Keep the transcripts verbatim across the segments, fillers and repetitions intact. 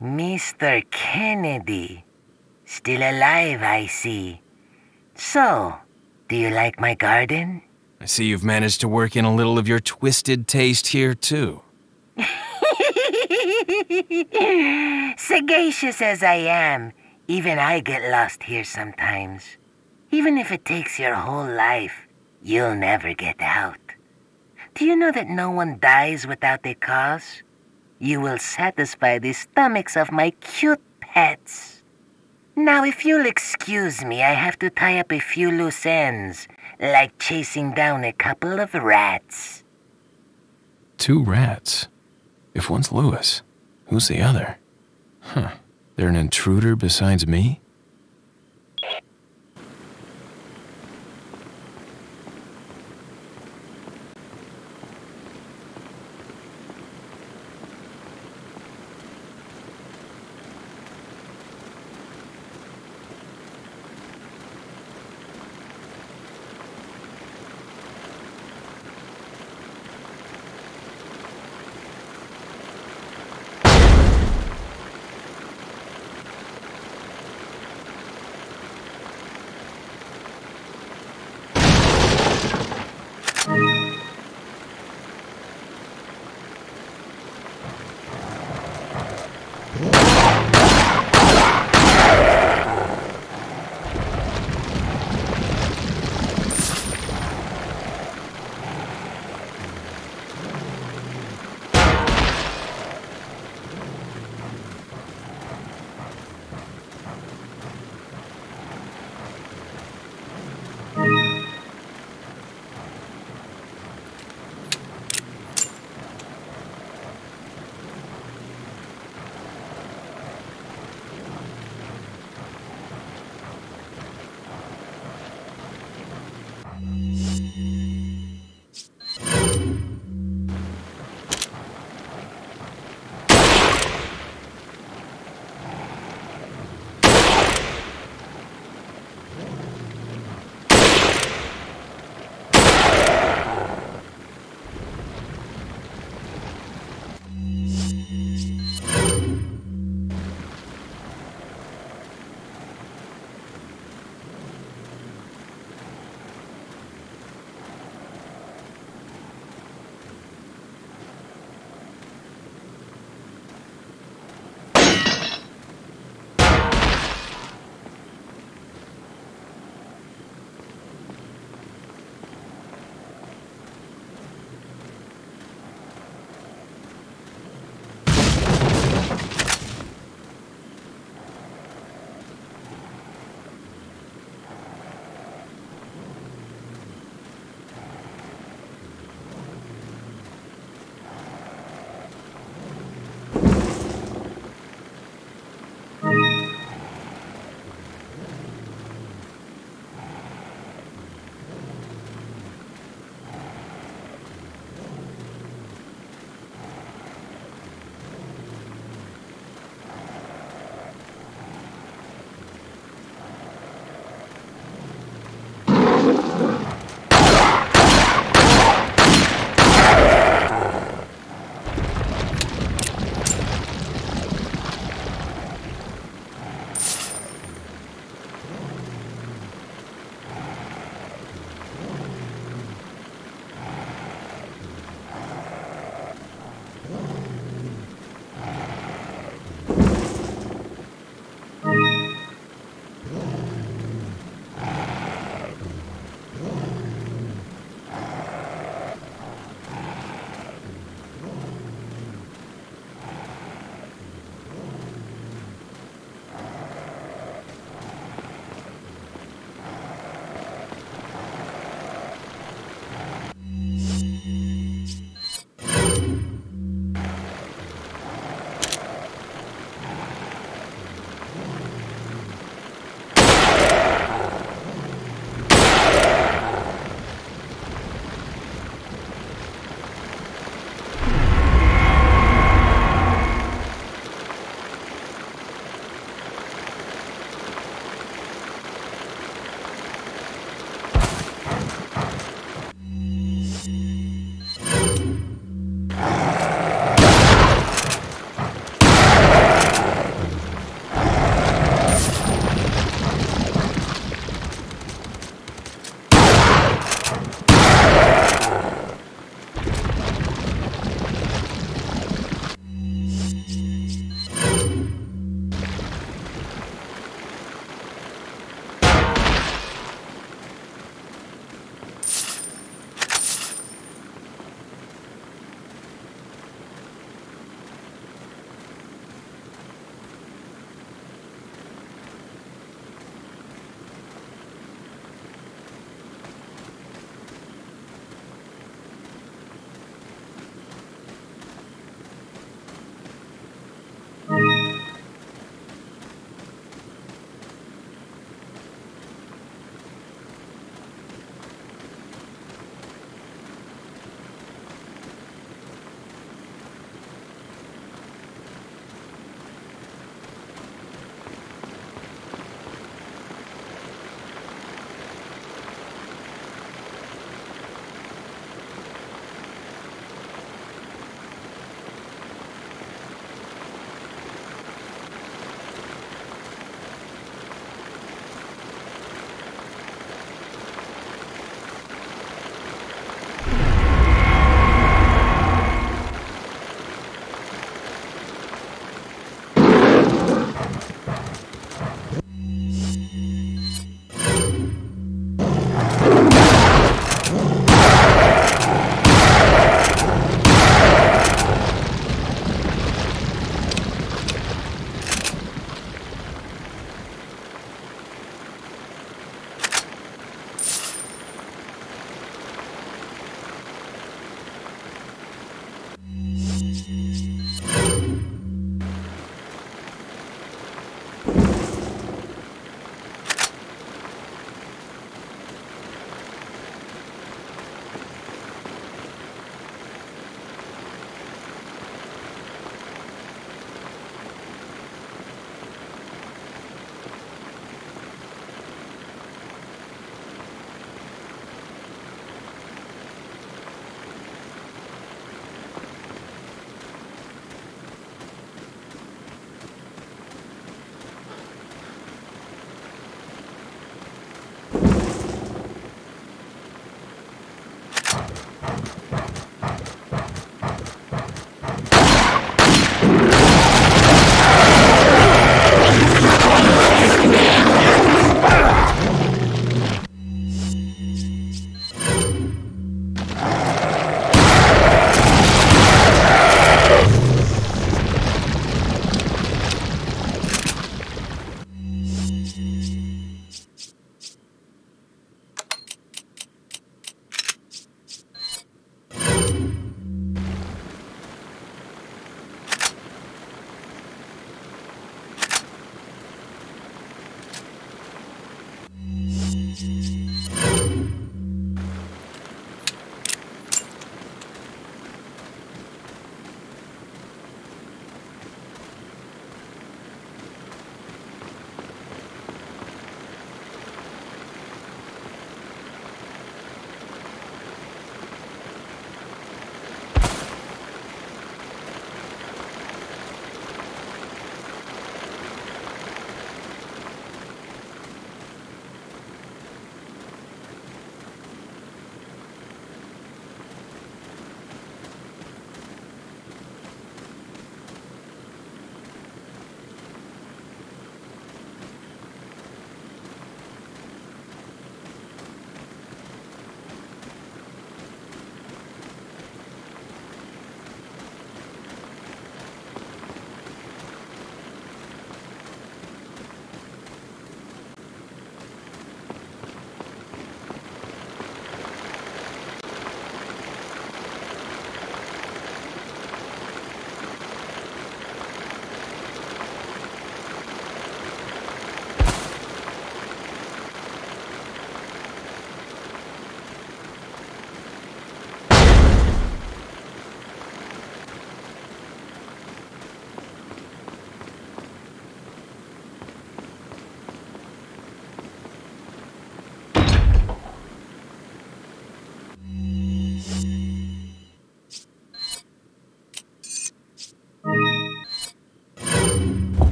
Mister Kennedy. Still alive, I see. So, do you like my garden? I see you've managed to work in a little of your twisted taste here, too. Sagacious as I am, even I get lost here sometimes. Even if it takes your whole life, you'll never get out. Do you know that no one dies without a cause? You will satisfy the stomachs of my cute pets. Now, if you'll excuse me, I have to tie up a few loose ends, like chasing down a couple of rats. Two rats? If one's Lewis, who's the other? Huh. They're an intruder besides me?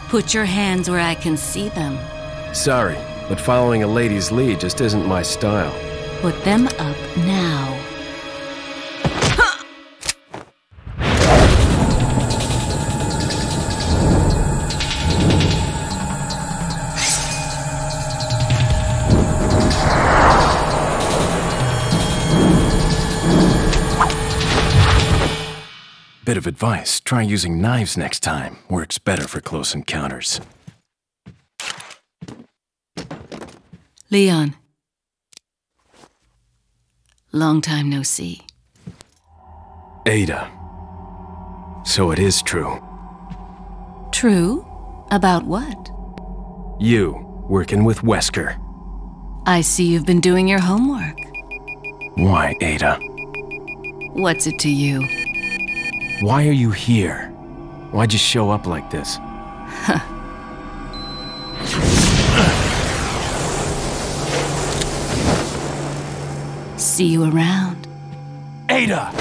Put your hands where I can see them. Sorry, but following a lady's lead just isn't my style. Put them up now. Bit of advice, try using knives next time. Works better for close encounters. Leon. Long time no see. Ada. So it is true. True? About what? You, working with Wesker. I see you've been doing your homework. Why, Ada? What's it to you? Why are you here? Why'd you show up like this? See you around. Ada!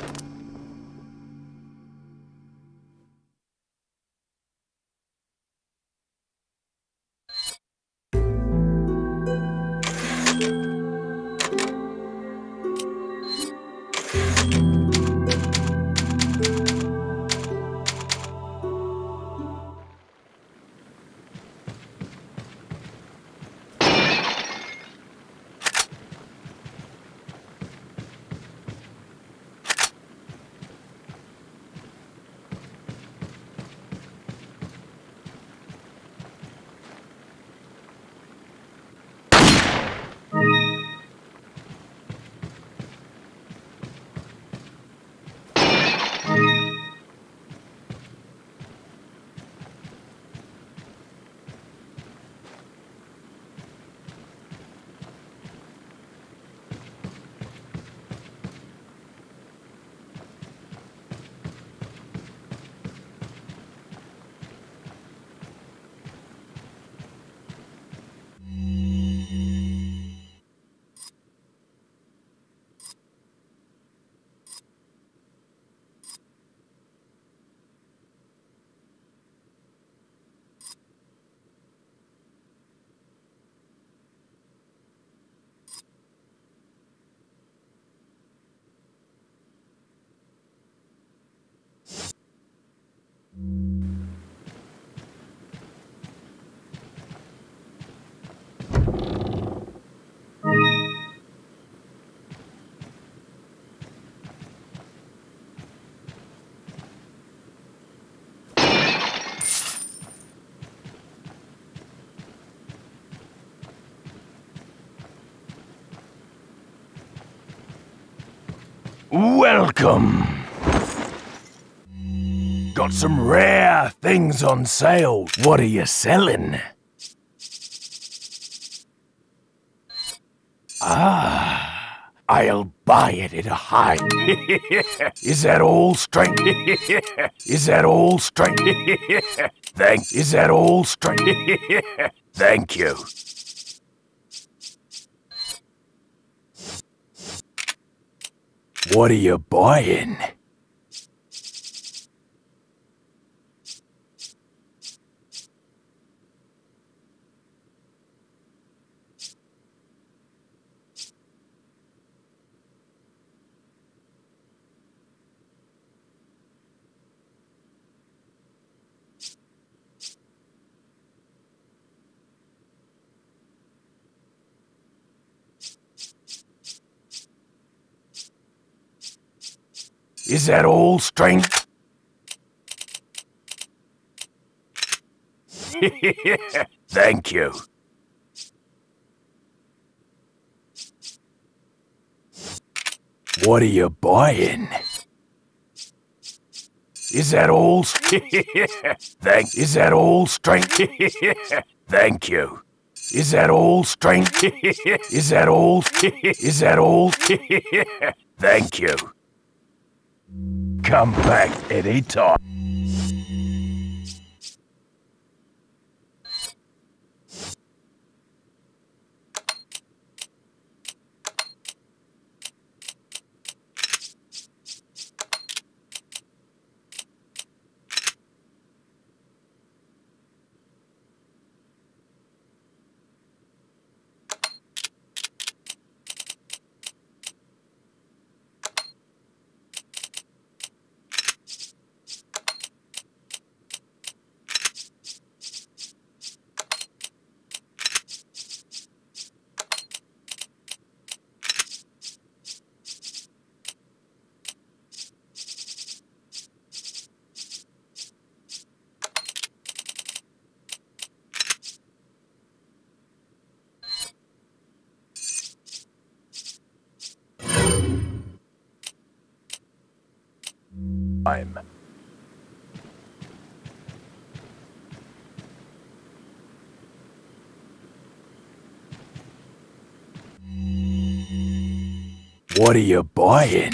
Welcome! Got some rare things on sale. What are you selling? Ah, I'll buy it at a high. Is that all straight? Is that all straight? Thank. Is that all straight? Thank you. What are you buying? Is that all strength? Thank you. What are you buying? Is that all? Thank. Is that all strength? Thank you. Is that all strength? Is that all? Is that all? Thank you. Come back any time. I'm. What are you buying?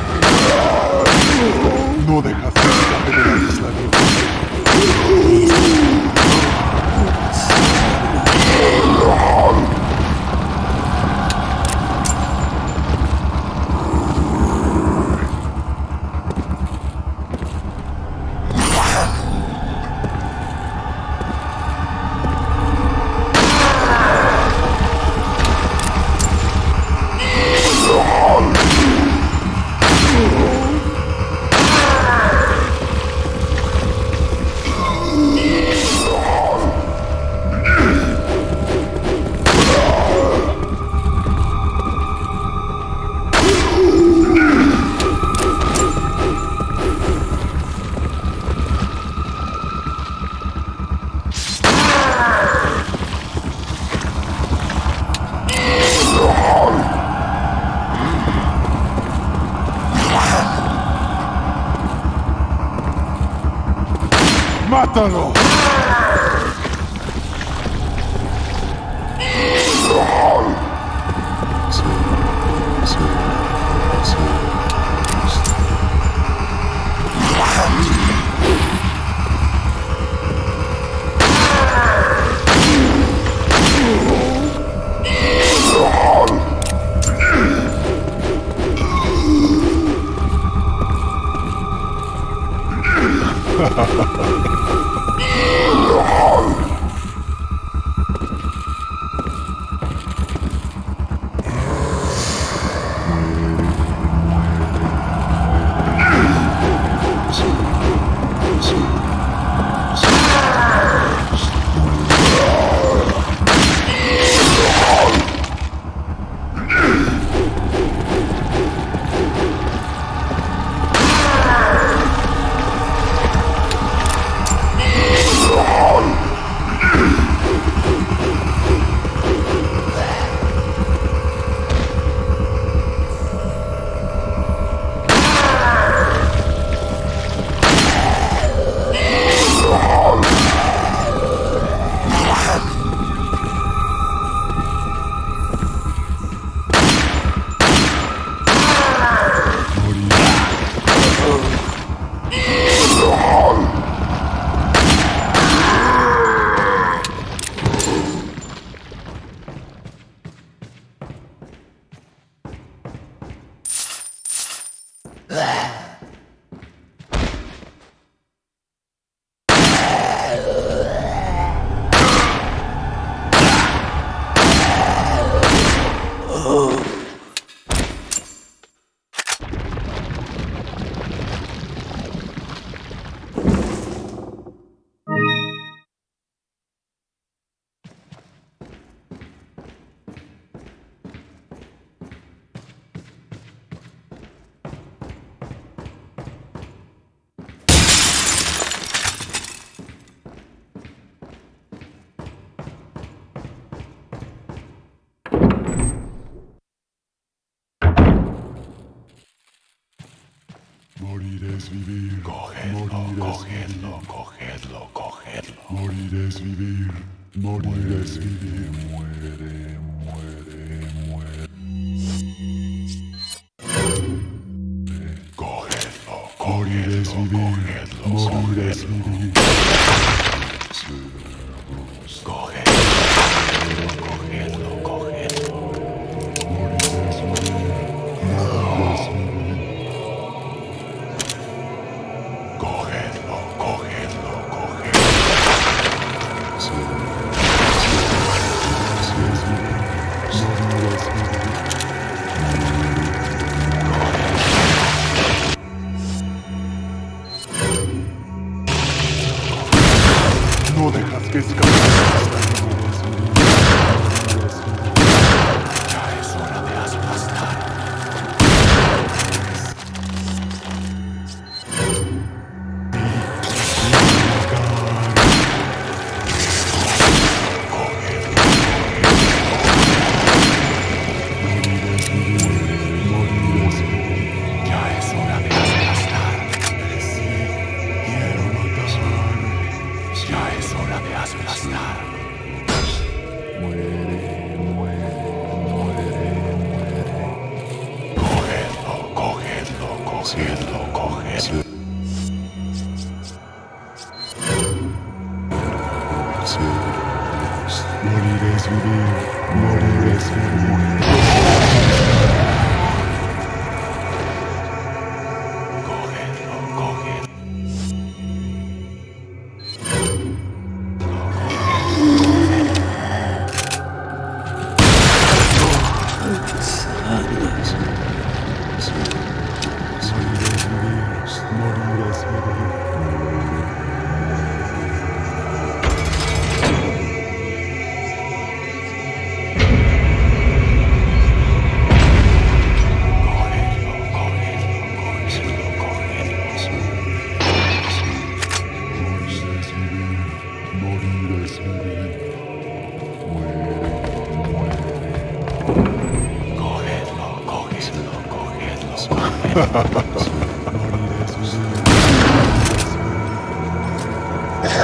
No dejas de escapar de la isla. ¡Mátalo! Morir es vivir. Cogedlo, Morir es cogedlo, vivir. cogedlo, cogedlo. Morir es vivir. Morir es vivir. Muere, muere, muere. Cogedlo, Morir es cogedlo, vivir. cogedlo, Morir es cogedlo. vivir. Cogedlo, cogedlo, cogedlo. Morir es vivir. Morir es vivir. Cogedlo, cogedlo, cogedlo. Morir es vivir. No dejas que escape. Ya es hora de aplastar. Ya es hora de aplastar. Quiero matar. Ya es hora de aplastar. Muere, muere, muere, muere. Cogedlo, cogedlo, cogedlo, cogedlo. Morir es vivir. Morir es vivir. Cogedlo, cogedlo. Morir es vivir. Morir es vivir. Morir es vivir. Morir es vivir. Muere, muere. Cogedlo, cogedlo, cogedlo. Morir es vivir.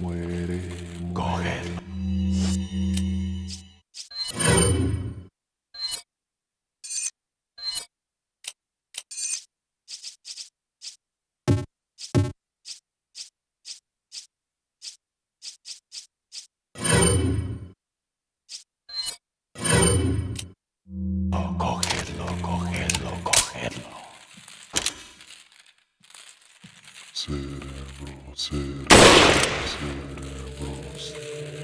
muere, Coge. Oh, cógelo, cógelo, cógelo. cerebro, cerebro, cerebros.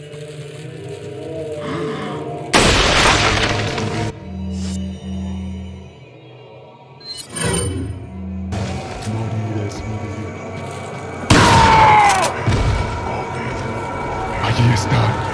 Morir es vivir. Allí están.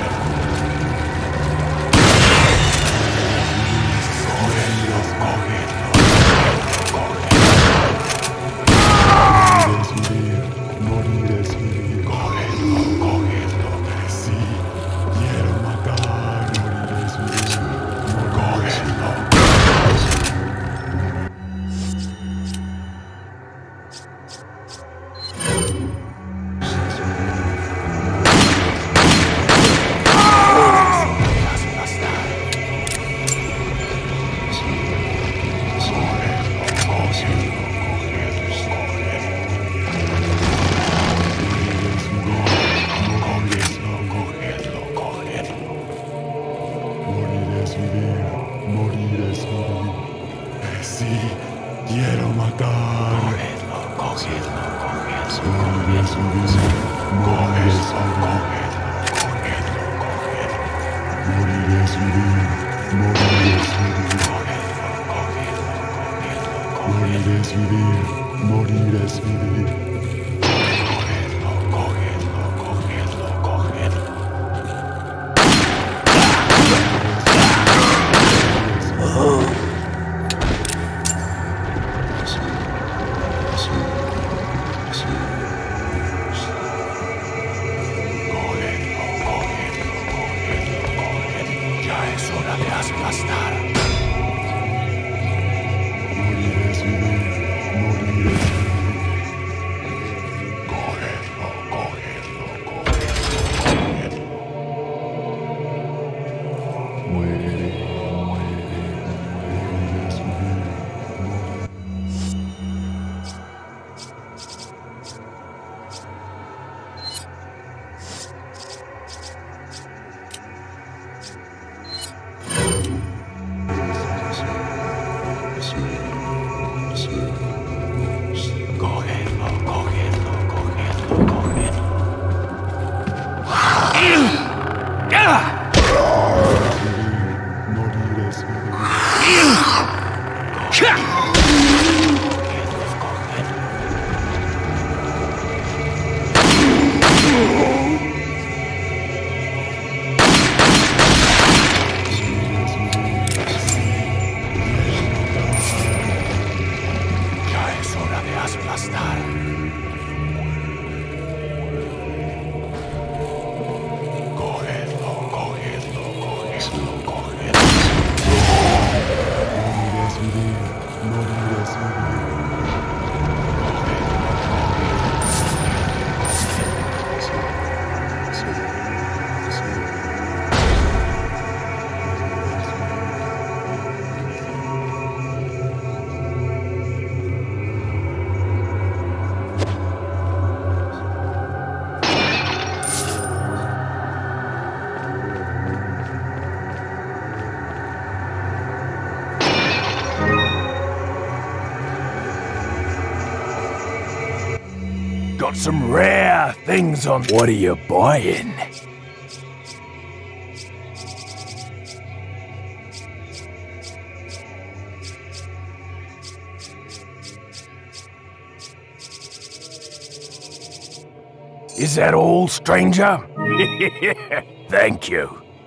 Got some rare things on. What are you buying? Is that all, stranger? Thank you.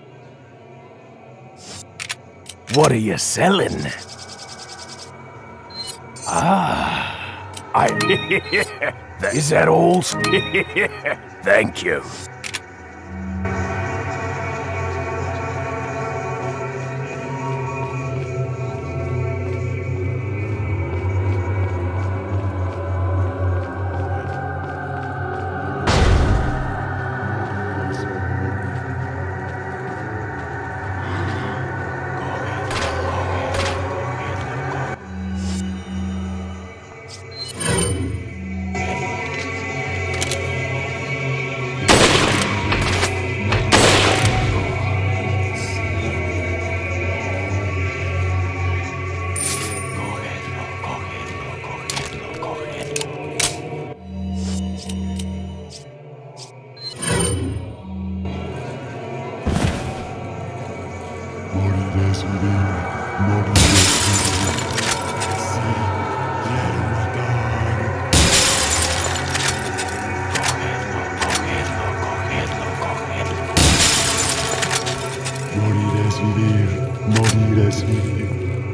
What are you selling? Ah, I... Is that all? Thank you. Morirás vivir, morirás vivir. Sí, quiero matar. Cogedlo, cogedlo, cogedlo, cogedlo. Morirás vivir, morirás vivir.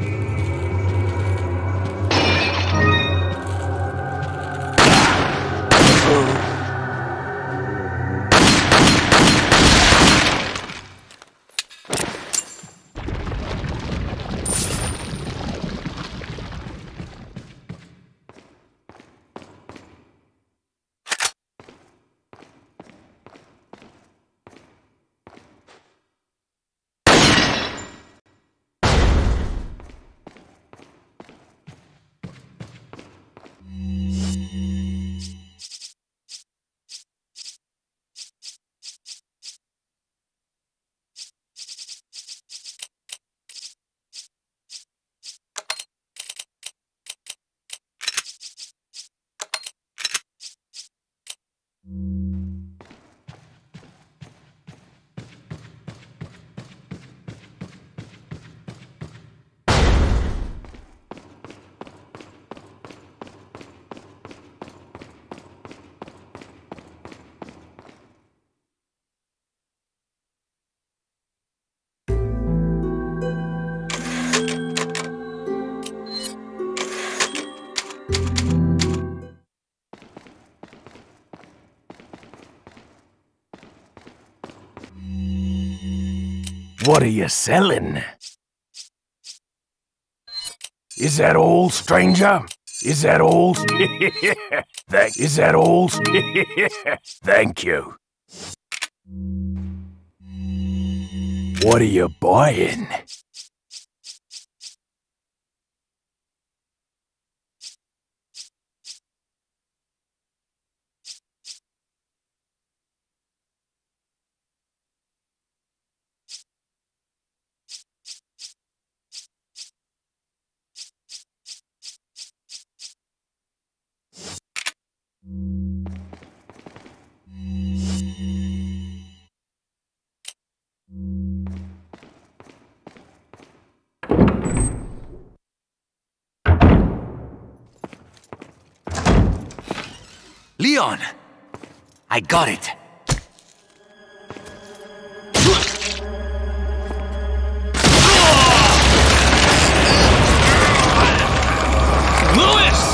What are you selling? Is that all, stranger? Is that all? Thank. Is that all? Thank you. What are you buying? Leon! I got it! Louis!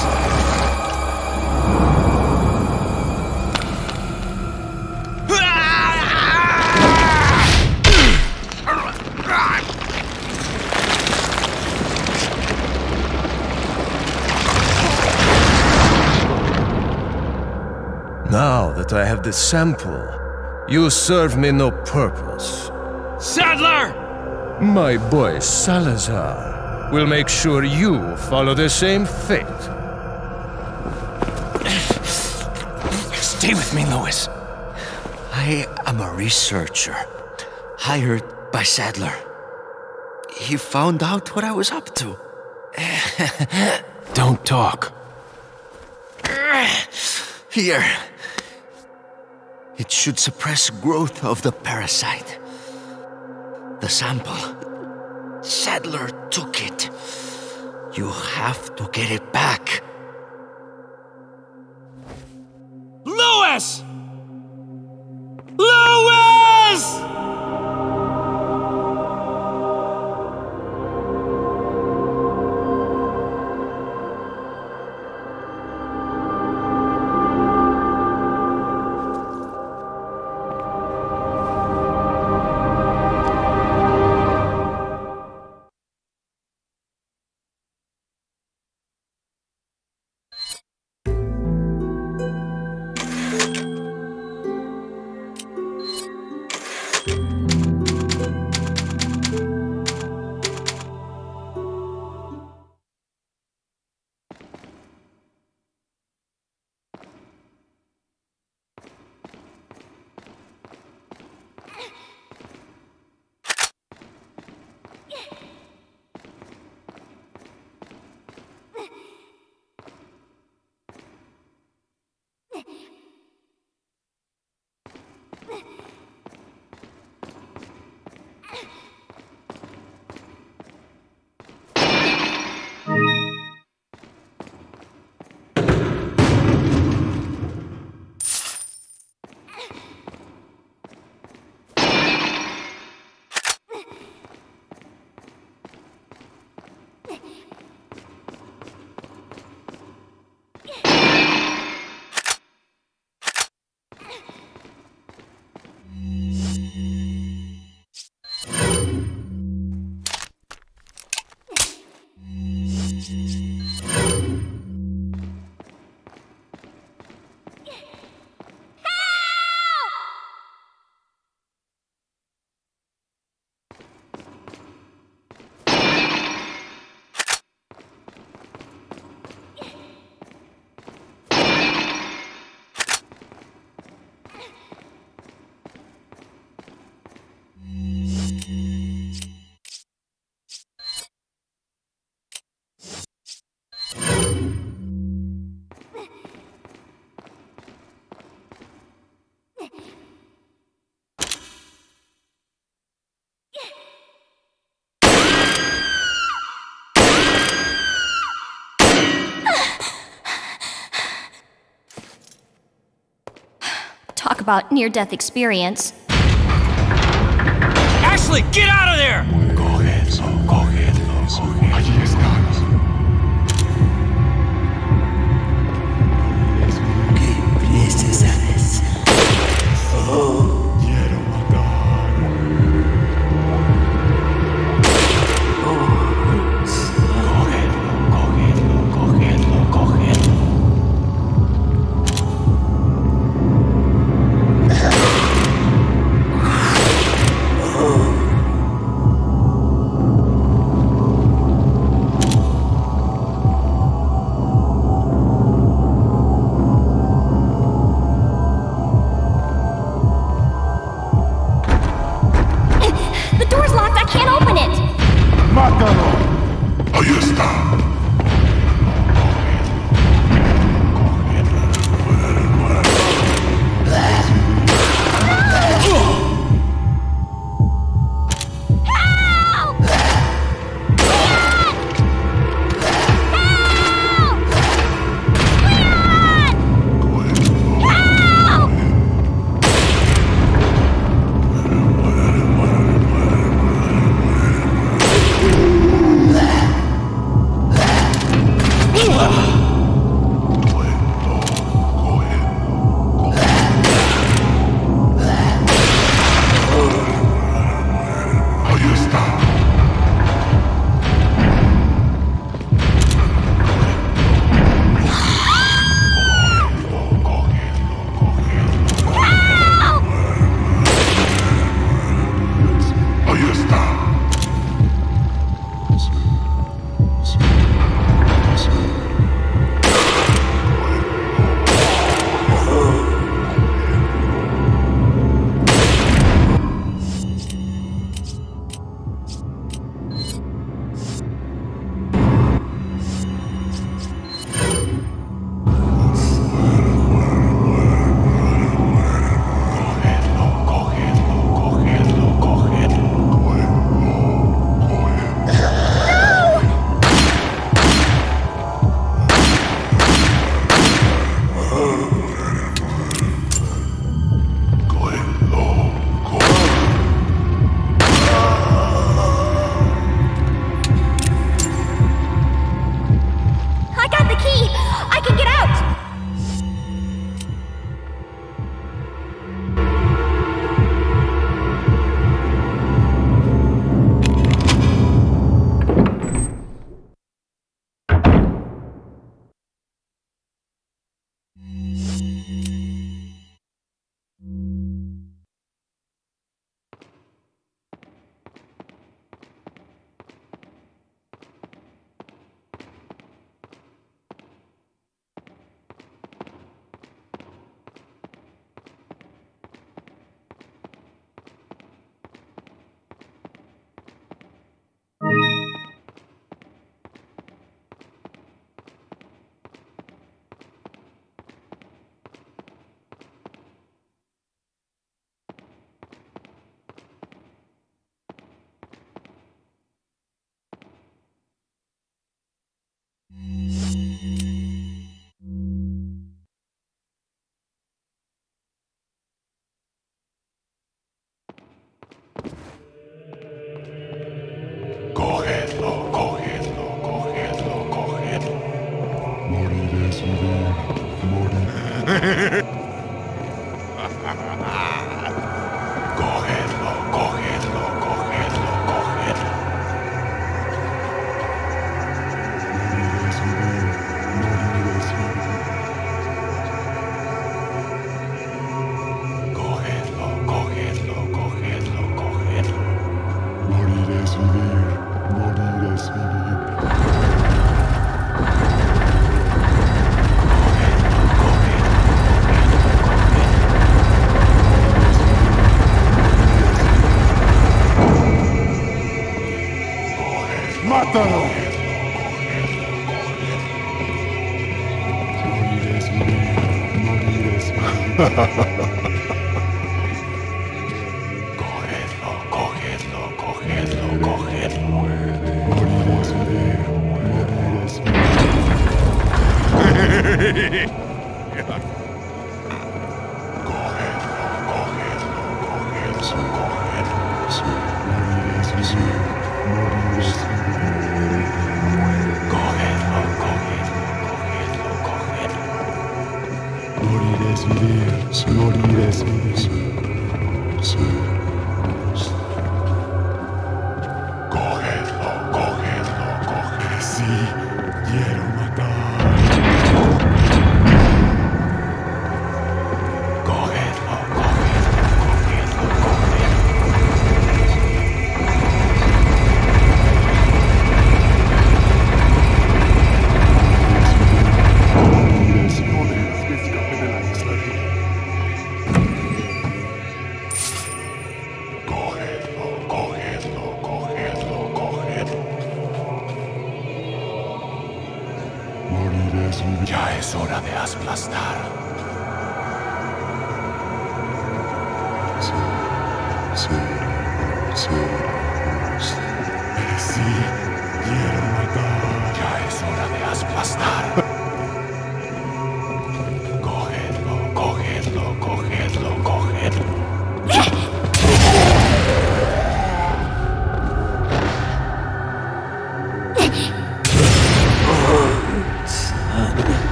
Now that I have the sample, you serve me no purpose. Sadler! My boy Salazar will make sure you follow the same fate. Stay with me, Louis. I am a researcher, hired by Sadler. He found out what I was up to. Don't talk. Here. It should suppress growth of the parasite. The sample. Sadler took it. You have to get it back. Louis! Louis! about near-death experience. Ashley, get out of there! Cógelo, cógelo, cógelo. Allí estás. ¿Qué piensas? Oh. Quiero matar. Cógelo, cógelo, cógelo, cógelo. The door's locked, I can't open it! ¡Mátalo! Ahí está. Cógelo, cógelo, cógelo, cógelo. Moriré sin ver, moriré. Cógelo, cógelo, cógelo, cógelo. Moriré sin ver, moriré sin ver. Cógelo, cógelo, cógelo, cógelo. Moriré sin ver, moriré sin ver. ¡Mátalo! Moriré sin ver, moriré sin ver. Cógelo, cógelo, cógelo, cógelo. Moriré sin ver, moriré sin ver. Cógelo. morirás, cógelo, cógelo, cógelo. Sí, quiero matar. Cógelo, cógelo, cógelo, cógelo. Ya es hora de aplastar. Sí, sí, sí, sí. Sí, quiero matar. Ya es hora de aplastar. Cogedlo, cogedlo, cogedlo, cogedlo.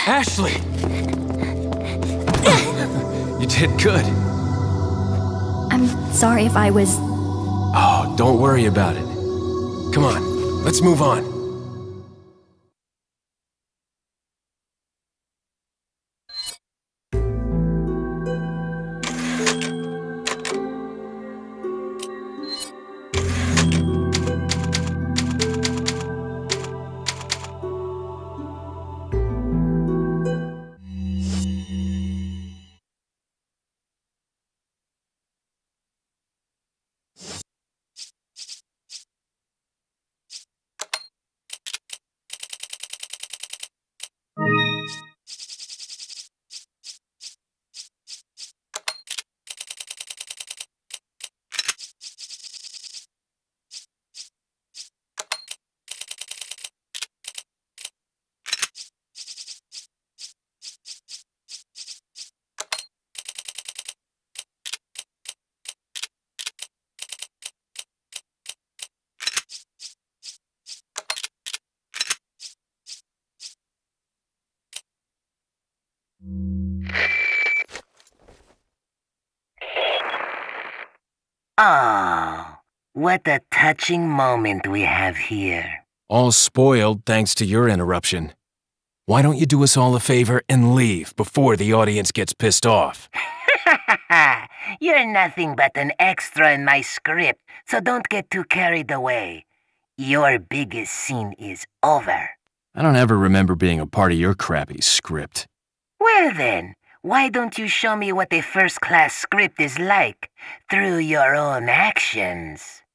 Ashley! You did good. I'm sorry if I was... Oh, don't worry about it. Come on, let's move on. Oh, what a touching moment we have here. All spoiled thanks to your interruption. Why don't you do us all a favor and leave before the audience gets pissed off? You're nothing but an extra in my script, so don't get too carried away. Your biggest scene is over. I don't ever remember being a part of your crappy script. Well then, why don't you show me what a first-class script is like through your own actions?